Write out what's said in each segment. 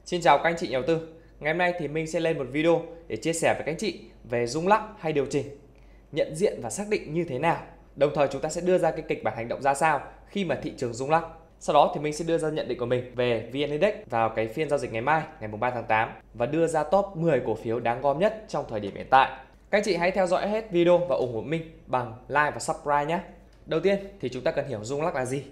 Xin chào các anh chị nhà đầu tư. Ngày hôm nay thì mình sẽ lên một video để chia sẻ với các anh chị về rung lắc hay điều chỉnh, nhận diện và xác định như thế nào. Đồng thời chúng ta sẽ đưa ra cái kịch bản hành động ra sao khi mà thị trường rung lắc. Sau đó thì mình sẽ đưa ra nhận định của mình về VN Index vào cái phiên giao dịch ngày mai, ngày 3 tháng 8 và đưa ra top 10 cổ phiếu đáng gom nhất trong thời điểm hiện tại. Các anh chị hãy theo dõi hết video và ủng hộ mình bằng like và subscribe nhé. Đầu tiên thì chúng ta cần hiểu rung lắc là gì.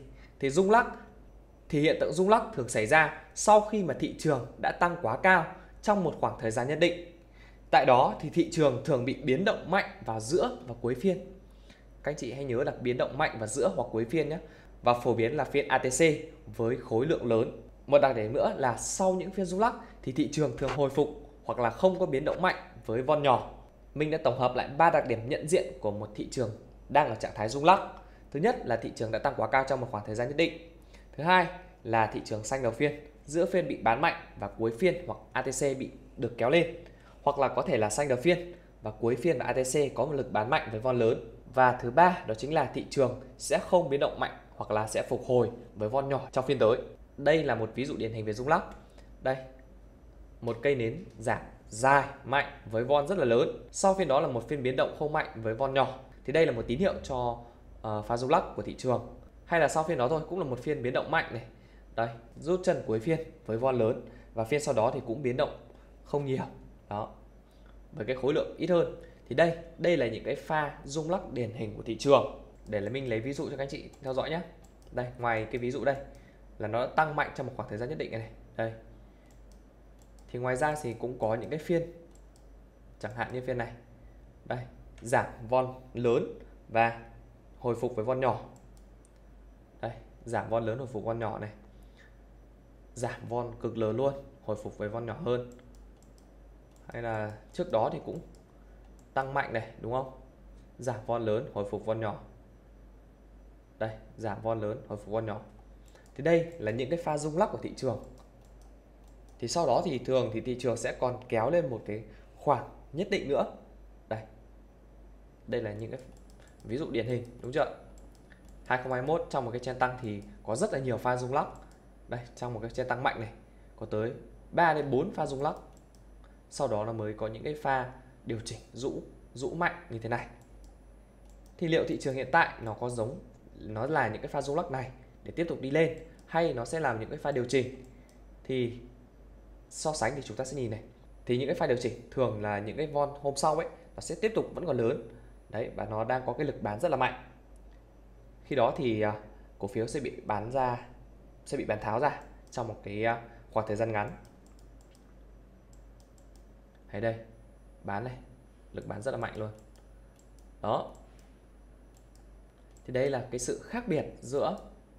Thì hiện tượng rung lắc thường xảy ra sau khi mà thị trường đã tăng quá cao trong một khoảng thời gian nhất định. Tại đó thì thị trường thường bị biến động mạnh vào giữa và cuối phiên. Các anh chị hãy nhớ là biến động mạnh vào giữa hoặc cuối phiên nhé. Và phổ biến là phiên ATC với khối lượng lớn. Một đặc điểm nữa là sau những phiên rung lắc thì thị trường thường hồi phục hoặc là không có biến động mạnh với vol nhỏ. Mình đã tổng hợp lại 3 đặc điểm nhận diện của một thị trường đang ở trạng thái rung lắc. Thứ nhất là thị trường đã tăng quá cao trong một khoảng thời gian nhất định. Thứ hai là thị trường xanh đầu phiên, giữa phiên bị bán mạnh và cuối phiên hoặc ATC bị được kéo lên. Hoặc là có thể là xanh đầu phiên và cuối phiên và ATC có một lực bán mạnh với vol lớn. Và thứ ba đó chính là thị trường sẽ không biến động mạnh hoặc là sẽ phục hồi với vol nhỏ trong phiên tới. Đây là một ví dụ điển hình về rung lắc. Đây, một cây nến giảm dài mạnh với vol rất là lớn. Sau phiên đó là một phiên biến động không mạnh với vol nhỏ. Thì đây là một tín hiệu cho pha rung lắc của thị trường. Hay là sau phiên đó thôi cũng là một phiên biến động mạnh này. Đây, rút chân cuối phiên với vol lớn và phiên sau đó thì cũng biến động không nhiều. Đó. Với cái khối lượng ít hơn. Thì đây là những cái pha rung lắc điển hình của thị trường. Để là mình lấy ví dụ cho các anh chị theo dõi nhé. Đây, ngoài cái ví dụ đây là nó tăng mạnh trong một khoảng thời gian nhất định này. Đây. Thì ngoài ra thì cũng có những cái phiên chẳng hạn như phiên này. Đây, giảm vol lớn và hồi phục với vol nhỏ. Đây, giảm vol lớn hồi phục vol nhỏ này. Giảm vol cực lớn luôn, hồi phục với vol nhỏ hơn. Hay là trước đó thì cũng tăng mạnh này, đúng không? Giảm vol lớn, hồi phục vol nhỏ. Đây, giảm vol lớn, hồi phục vol nhỏ. Thì đây là những cái pha rung lắc của thị trường. Thì sau đó thì thường thì thị trường sẽ còn kéo lên một cái khoảng nhất định nữa. Đây là những cái ví dụ điển hình, đúng chưa? 2021 trong một cái trend tăng thì có rất là nhiều pha rung lắc. Đây, trong một cái trend tăng mạnh này có tới 3 đến 4 pha rung lắc. Sau đó nó mới có những cái pha điều chỉnh rũ mạnh như thế này. Thì liệu thị trường hiện tại nó là những cái pha rung lắc này để tiếp tục đi lên hay nó sẽ làm những cái pha điều chỉnh? Thì so sánh thì chúng ta sẽ nhìn này. Thì những cái pha điều chỉnh thường là những cái vol hôm sau ấy nó sẽ tiếp tục vẫn còn lớn. Đấy, và nó đang có cái lực bán rất là mạnh. Khi đó thì cổ phiếu sẽ bị bán tháo ra trong một cái khoảng thời gian ngắn. Thấy đây, bán này, lực bán rất là mạnh luôn. Đó. Thì đây là cái sự khác biệt giữa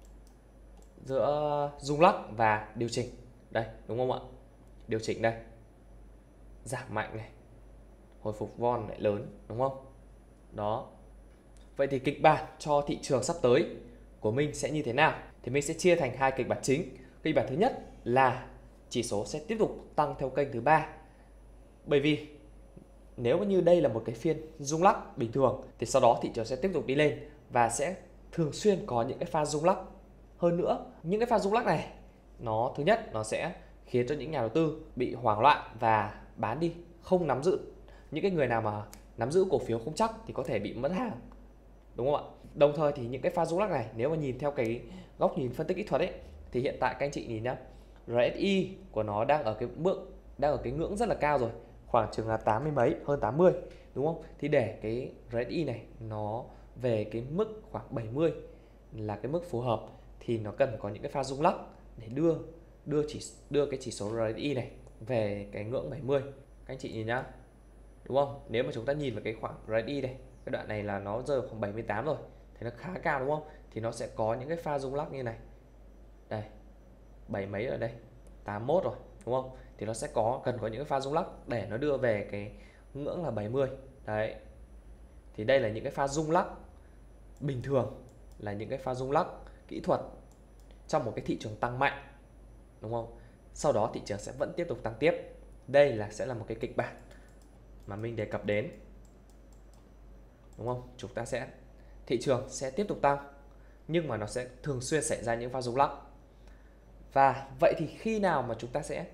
rung lắc và điều chỉnh. Đây, đúng không ạ? Điều chỉnh đây. Giảm mạnh này, hồi phục vol lại lớn, đúng không? Đó. Vậy thì kịch bản cho thị trường sắp tới của mình sẽ như thế nào? Thì mình sẽ chia thành hai kịch bản chính. Kịch bản thứ nhất là chỉ số sẽ tiếp tục tăng theo kênh thứ ba. Bởi vì nếu như đây là một cái phiên rung lắc bình thường thì sau đó thị trường sẽ tiếp tục đi lên và sẽ thường xuyên có những cái pha rung lắc. Hơn nữa, những cái pha rung lắc này thứ nhất nó sẽ khiến cho những nhà đầu tư bị hoảng loạn và bán đi, không nắm giữ. Những cái người nào mà nắm giữ cổ phiếu không chắc thì có thể bị mất hàng, đúng không ạ? Đồng thời thì những cái pha rung lắc này nếu mà nhìn theo cái góc nhìn phân tích kỹ thuật ấy thì hiện tại các anh chị nhìn nhá, RSI của nó đang ở cái ngưỡng rất là cao rồi, khoảng chừng là 80 mấy, hơn 80, đúng không? Thì để cái RSI này nó về cái mức khoảng 70 là cái mức phù hợp thì nó cần có những cái pha rung lắc để đưa cái chỉ số RSI này về cái ngưỡng 70. Các anh chị nhìn nhá. Đúng không? Nếu mà chúng ta nhìn vào cái khoảng RSI này, cái đoạn này là nó rơi vào khoảng 78 rồi, thì nó khá cao đúng không? Thì nó sẽ có những cái pha rung lắc như này. Đây, 7 mấy ở đây, 81 rồi, đúng không? Thì nó sẽ cần có những cái pha rung lắc để nó đưa về cái ngưỡng là 70. Đấy. Thì đây là những cái pha rung lắc bình thường, là những cái pha rung lắc kỹ thuật trong một cái thị trường tăng mạnh, đúng không? Sau đó thị trường sẽ vẫn tiếp tục tăng tiếp. Đây sẽ là một cái kịch bản mà mình đề cập đến, đúng không? Thị trường sẽ tiếp tục tăng nhưng mà nó sẽ thường xuyên xảy ra những pha rung lắc. Và vậy thì khi nào mà chúng ta sẽ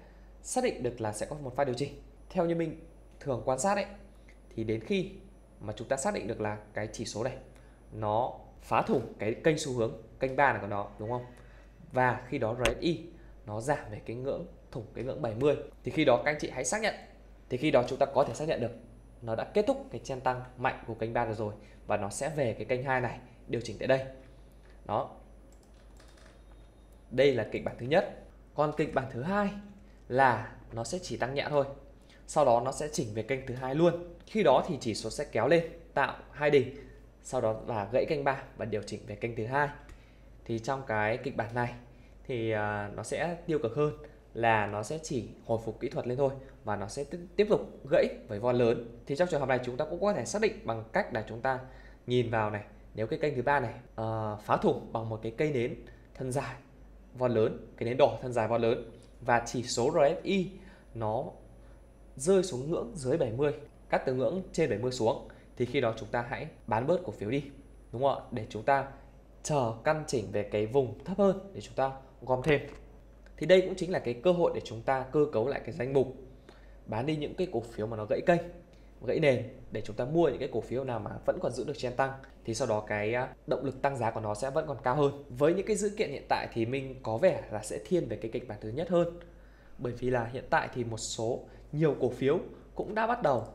xác định được là sẽ có một pha điều chỉnh. Theo như mình thường quan sát ấy, thì đến khi mà chúng ta xác định được là cái chỉ số này nó phá thủng cái kênh xu hướng, kênh 3 này của nó, đúng không? Và khi đó RSI nó giảm về cái ngưỡng, thủng cái ngưỡng 70, thì khi đó các anh chị hãy xác nhận. Thì khi đó chúng ta có thể xác nhận được nó đã kết thúc cái trend tăng mạnh của kênh 3 được rồi, và nó sẽ về cái kênh 2 này điều chỉnh tại đây. Đó. Đây là kịch bản thứ nhất. Còn kịch bản thứ hai là nó sẽ chỉ tăng nhẹ thôi. Sau đó nó sẽ chỉnh về kênh thứ hai luôn. Khi đó thì chỉ số sẽ kéo lên, tạo hai đỉnh, sau đó là gãy kênh 3 và điều chỉnh về kênh thứ hai. Thì trong cái kịch bản này thì nó sẽ tiêu cực hơn là nó sẽ chỉ hồi phục kỹ thuật lên thôi, và nó sẽ tiếp tục gãy với vol lớn. Thì trong trường hợp này chúng ta cũng có thể xác định bằng cách là chúng ta nhìn vào này, nếu cái kênh thứ ba này phá thủng bằng một cái cây nến thân dài vol lớn, cái nến đỏ thân dài vol lớn, và chỉ số RSI nó rơi xuống ngưỡng dưới 70, cắt từ ngưỡng trên 70 xuống, thì khi đó chúng ta hãy bán bớt cổ phiếu đi, đúng không ạ? Để chúng ta chờ căn chỉnh về cái vùng thấp hơn để chúng ta gom thêm. Thì đây cũng chính là cái cơ hội để chúng ta cơ cấu lại cái danh mục, bán đi những cái cổ phiếu mà nó gãy kênh, gãy nền, để chúng ta mua những cái cổ phiếu nào mà vẫn còn giữ được trend tăng, thì sau đó cái động lực tăng giá của nó sẽ vẫn còn cao hơn. Với những cái dữ kiện hiện tại thì mình có vẻ là sẽ thiên về cái kịch bản thứ nhất hơn, bởi vì là hiện tại thì nhiều cổ phiếu cũng đã bắt đầu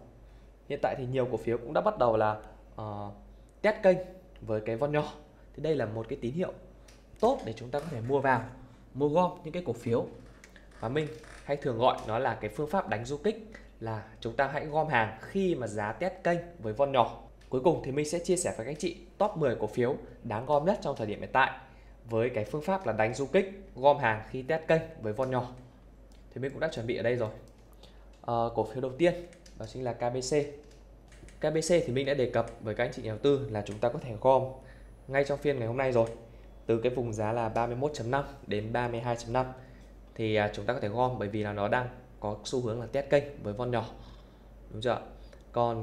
là test kênh với cái von nhỏ. Thì đây là một cái tín hiệu tốt để chúng ta có thể mua gom những cái cổ phiếu, và mình hay thường gọi nó là cái phương pháp đánh du kích, là chúng ta hãy gom hàng khi mà giá test kênh với von nhỏ. Cuối cùng thì mình sẽ chia sẻ với các anh chị top 10 cổ phiếu đáng gom nhất trong thời điểm hiện tại với cái phương pháp là đánh du kích, gom hàng khi test kênh với von nhỏ. Thì mình cũng đã chuẩn bị ở đây rồi. Cổ phiếu đầu tiên đó chính là KBC. KBC thì mình đã đề cập với các anh chị nhà đầu tư là chúng ta có thể gom ngay trong phiên ngày hôm nay rồi, từ cái vùng giá là 31.5 đến 32.5 thì chúng ta có thể gom, bởi vì là nó đang có xu hướng là test kênh với von nhỏ, đúng chưa? Còn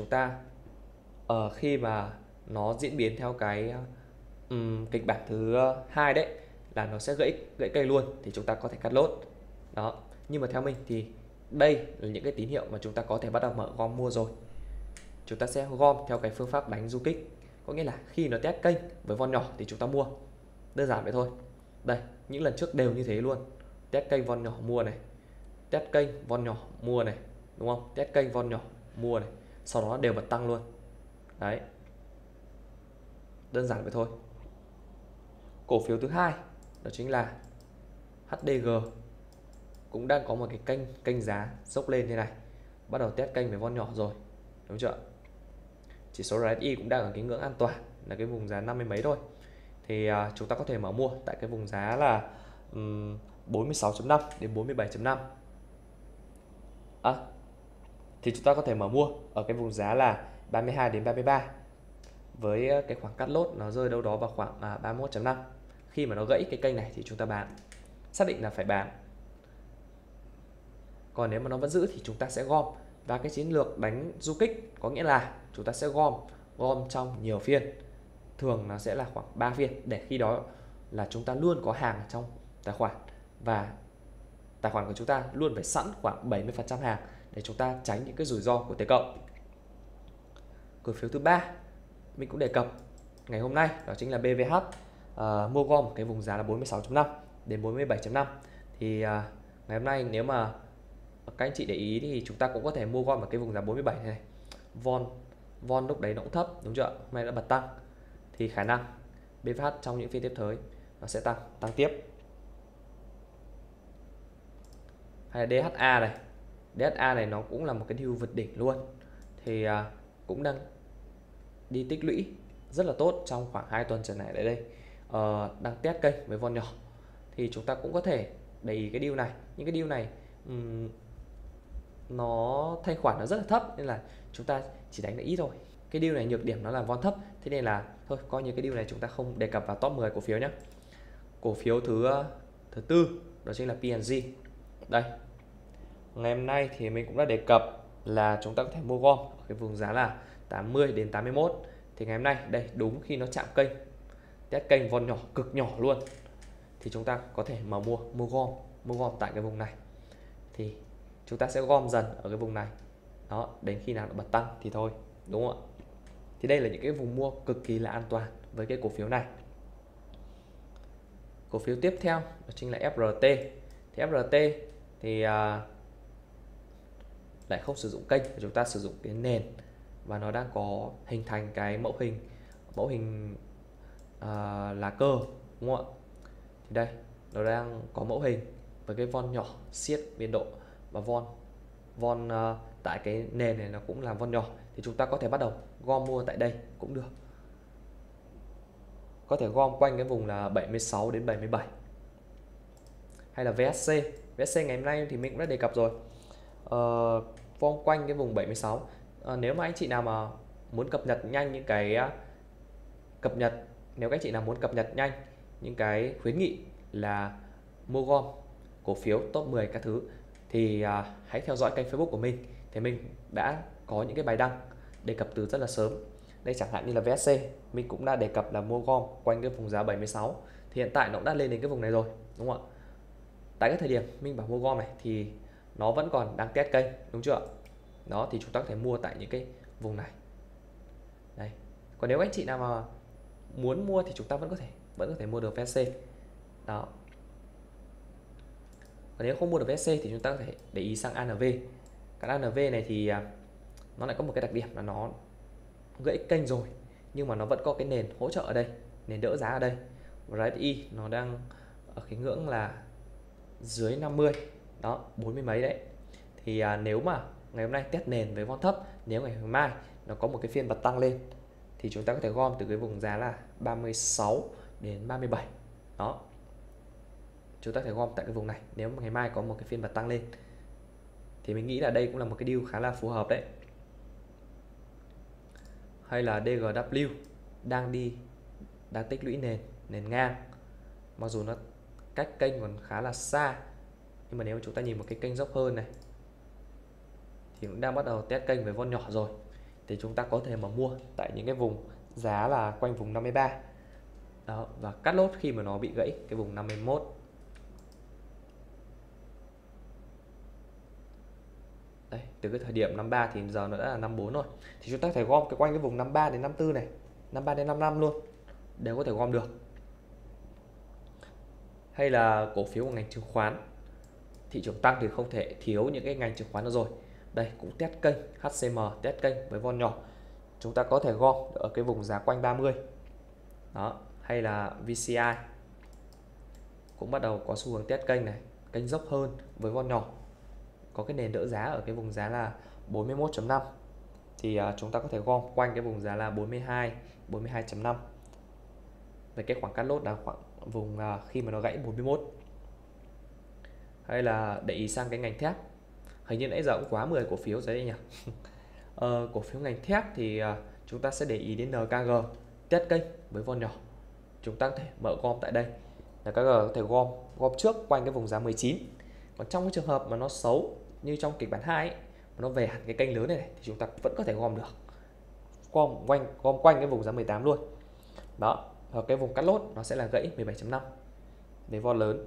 khi mà nó diễn biến theo cái kịch bản thứ hai đấy, là nó sẽ gãy cây luôn, thì chúng ta có thể cắt lốt đó. Nhưng mà theo mình thì đây là những cái tín hiệu mà chúng ta có thể bắt đầu mở gom mua rồi. Chúng ta sẽ gom theo cái phương pháp đánh du kích, có nghĩa là khi nó test kênh với von nhỏ thì chúng ta mua, đơn giản vậy thôi. Đây, những lần trước đều như thế luôn, test kênh von nhỏ mua này, test kênh von nhỏ mua này, đúng không? Test kênh von nhỏ mua này, sau đó đều bật tăng luôn. Đấy, đơn giản vậy thôi. Cổ phiếu thứ hai đó chính là HDG, cũng đang có một cái kênh giá dốc lên thế này, bắt đầu test kênh với von nhỏ rồi, đúng chưa? Chỉ số RSI cũng đang ở cái ngưỡng an toàn là cái vùng giá 50 mấy thôi, thì chúng ta có thể mở mua tại cái vùng giá là 46.5 đến 47.5. Thì chúng ta có thể mở mua ở cái vùng giá là 32 đến 33, với cái khoảng cắt lốt nó rơi đâu đó vào khoảng 31.5. Khi mà nó gãy cái kênh này thì chúng ta bán, xác định là phải bán. Còn nếu mà nó vẫn giữ thì chúng ta sẽ gom. Và cái chiến lược đánh du kích có nghĩa là chúng ta sẽ gom trong nhiều phiên, thường nó sẽ là khoảng 3 phiên, để khi đó là chúng ta luôn có hàng ở trong tài khoản, và tài khoản của chúng ta luôn phải sẵn khoảng 70% hàng để chúng ta tránh những cái rủi ro của T cộng. Cổ phiếu thứ ba mình cũng đề cập ngày hôm nay đó chính là BVH, mua gom cái vùng giá là 46.5 đến 47.5. Thì ngày hôm nay nếu mà các anh chị để ý thì chúng ta cũng có thể mua gom ở cái vùng giá 47 này. Von lúc đấy nó cũng thấp, đúng chưa? Hôm nay đã bật tăng, thì khả năng BVH trong những phiên tiếp tới nó sẽ tăng tiếp. Hay là DHA này, DHA này nó cũng là một cái deal vượt đỉnh luôn, thì cũng đang đi tích lũy rất là tốt trong khoảng 2 tuần trở lại đây, đang test kênh với von nhỏ, thì chúng ta cũng có thể để ý cái deal này. Những cái deal này nó thanh khoản nó rất là thấp, nên là chúng ta chỉ đánh được ít thôi. Cái deal này nhược điểm nó là von thấp, thế nên là thôi coi như cái deal này chúng ta không đề cập vào top 10 cổ phiếu nhé. Cổ phiếu thứ tư đó chính là P&G. Đây, ngày hôm nay thì mình cũng đã đề cập là chúng ta có thể mua gom ở cái vùng giá là 80 đến 81. Thì ngày hôm nay đây, đúng khi nó chạm kênh, test kênh von nhỏ cực nhỏ luôn, thì chúng ta có thể mở mua gom tại cái vùng này. thì chúng ta sẽ gom dần ở cái vùng này. Đó, đến khi nào nó bật tăng thì thôi, đúng không ạ? Thì đây là những cái vùng mua cực kỳ là an toàn với cái cổ phiếu này. Cổ phiếu tiếp theo đó chính là FRT. Thì FRT thì lại không sử dụng kênh, chúng ta sử dụng cái nền và nó đang có hình thành cái mẫu hình lá cờ, đúng không ạ? Thì đây nó đang có mẫu hình với cái von nhỏ siết biên độ và von tại cái nền này nó cũng là von nhỏ, thì chúng ta có thể bắt đầu gom mua tại đây cũng được, có thể gom quanh cái vùng là 76 đến 77. Hay là VSC ngày hôm nay thì mình cũng đã đề cập rồi, gom quanh cái vùng 76. Nếu mà anh chị nào mà muốn cập nhật nhanh những cái nếu các anh chị nào muốn cập nhật nhanh những cái khuyến nghị là mua gom cổ phiếu top 10 các thứ thì hãy theo dõi kênh Facebook của mình. Thì mình đã có những cái bài đăng đề cập từ rất là sớm. Đây chẳng hạn như là VSC, mình cũng đã đề cập là mua gom quanh cái vùng giá 76. Thì hiện tại nó cũng đã lên đến cái vùng này rồi, đúng không ạ? Tại cái thời điểm mình bảo mua gom này thì nó vẫn còn đang test kênh, đúng chưa? Đó, thì chúng ta có thể mua tại những cái vùng này. Đây. Còn nếu anh chị nào mà muốn mua thì chúng ta vẫn có thể mua được VSC. Đó. Còn nếu không mua được VSC thì chúng ta có thể để ý sang ANV. Cái ANV này thì nó lại có một cái đặc điểm là nó gãy kênh rồi nhưng mà nó vẫn có cái nền hỗ trợ ở đây, nền đỡ giá ở đây. Và RSI nó đang ở cái ngưỡng là dưới 50, đó, 40 mấy đấy. Thì nếu mà ngày hôm nay test nền với von thấp, nếu ngày mai nó có một cái phiên bật tăng lên thì chúng ta có thể gom từ cái vùng giá là 36 đến 37. Đó, chúng ta có thể gom tại cái vùng này. Nếu mà ngày mai có một cái phiên bật tăng lên thì mình nghĩ là đây cũng là một cái deal khá là phù hợp đấy. Hay là DGW đang tích lũy nền ngang, mặc dù nó cách kênh còn khá là xa, nhưng mà nếu mà chúng ta nhìn một cái kênh dốc hơn này thì cũng đang bắt đầu test kênh với von nhỏ rồi, thì chúng ta có thể mà mua tại những cái vùng giá là quanh vùng 53. Đó, và cắt lốt khi mà nó bị gãy cái vùng 51. Đây, từ cái thời điểm 53 thì giờ nó đã là 54 rồi. Thì chúng ta có thể gom cái quanh cái vùng 53 đến 54 này, 53 đến 55 luôn, đều có thể gom được. Hay là cổ phiếu của ngành chứng khoán, thị trường tăng thì không thể thiếu những cái ngành chứng khoán nữa rồi. Đây cũng test kênh, HCM test kênh với von nhỏ, chúng ta có thể gom ở cái vùng giá quanh 30. Đó, hay là VCI cũng bắt đầu có xu hướng test kênh này, kênh dốc hơn với von nhỏ, có cái nền đỡ giá ở cái vùng giá là 41.5. thì chúng ta có thể gom quanh cái vùng giá là 42.5. Về cái khoảng cắt lốt là khoảng vùng khi mà nó gãy 41. Hay là để ý sang cái ngành thép, hình như nãy giờ cũng quá 10 cổ phiếu rồi đấy nhỉ. Cổ phiếu ngành thép thì chúng ta sẽ để ý đến NKG test kênh với von nhỏ, chúng ta có thể mở gom tại đây. NKG có thể gom trước quanh cái vùng giá 19. Còn trong cái trường hợp mà nó xấu như trong kịch bản 2 ấy, mà nó về hẳn cái kênh lớn này, thì chúng ta vẫn có thể gom được, gom quanh cái vùng giá 18 luôn. Đó, và cái vùng cắt lốt nó sẽ là gãy 17.5 để von lớn.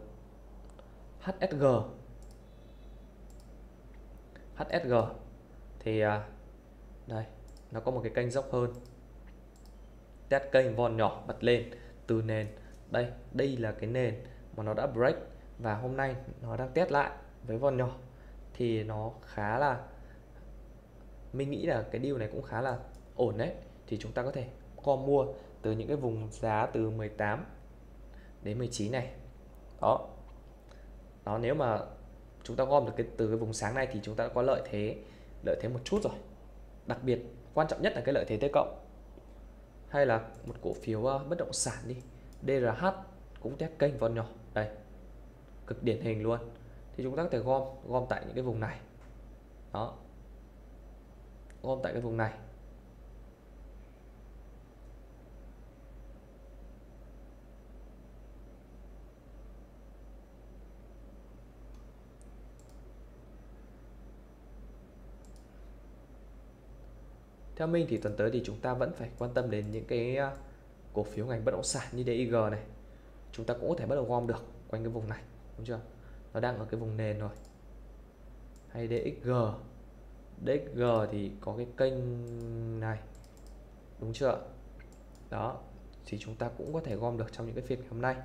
HSG thì đây nó có một cái kênh dốc hơn, test kênh von nhỏ bật lên từ nền. Đây là cái nền mà nó đã break và hôm nay nó đang test lại với von nhỏ, thì nó khá là, mình nghĩ là cái deal này cũng khá là ổn đấy. Thì chúng ta có thể gom mua từ những cái vùng giá từ 18 đến 19 này. Đó, nếu mà chúng ta gom được từ cái vùng sáng này thì chúng ta đã có lợi thế một chút rồi. Đặc biệt quan trọng nhất là cái lợi thế T cộng. Hay là một cổ phiếu bất động sản đi, DRH cũng test kênh von nhỏ, đây cực điển hình luôn. Thì chúng ta có thể gom tại những cái vùng này. Đó, gom tại cái vùng này. Theo mình thì tuần tới thì chúng ta vẫn phải quan tâm đến những cái cổ phiếu ngành bất động sản như DIG này. Chúng ta cũng có thể bắt đầu gom được quanh cái vùng này, đúng chưa? Nó đang ở cái vùng nền rồi. hay DXG. DXG thì có cái kênh này, đúng chưa? Đó, thì chúng ta cũng có thể gom được trong những cái phiên ngày hôm nay.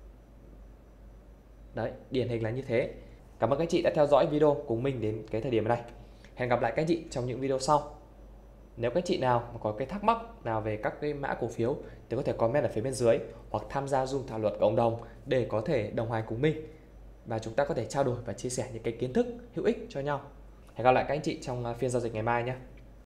Đấy, điển hình là như thế. Cảm ơn các anh chị đã theo dõi video cùng mình đến cái thời điểm này. Hẹn gặp lại các anh chị trong những video sau. Nếu các anh chị nào mà có cái thắc mắc nào về các cái mã cổ phiếu thì có thể comment ở phía bên dưới, hoặc tham gia Zoom thảo luận cộng đồng để có thể đồng hành cùng mình và chúng ta có thể trao đổi và chia sẻ những cái kiến thức hữu ích cho nhau. Hẹn gặp lại các anh chị trong phiên giao dịch ngày mai nhé.